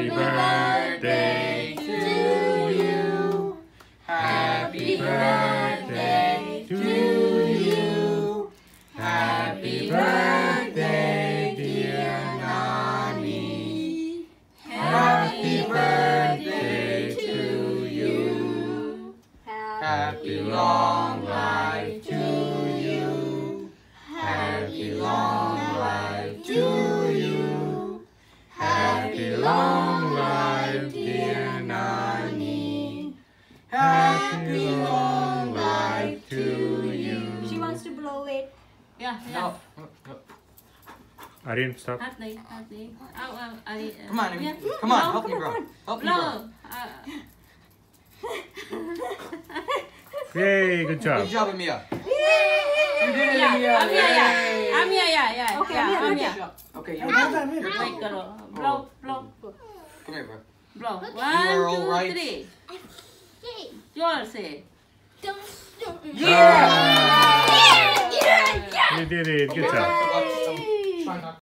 Happy birthday to you. Happy birthday to you. Happy birthday, dear Nani. Happy birthday to you. Happy long life to you. Happy long life to you. Happy long life, dear Nani. Happy long life to you. She wants to blow it. Yeah. No. Arin, stop. Hati. Ari. Come on, come on, help me, bro. Help me, bro. Yay, good job. Good job, Amia. You did it, Amia. Yeah. Okay, Amia. Okay, Wait, girl. Blow. Come here, bro. Blow. You are all 1, 2, right. 3. Yours say. Yeah! You did it. Good job. Try not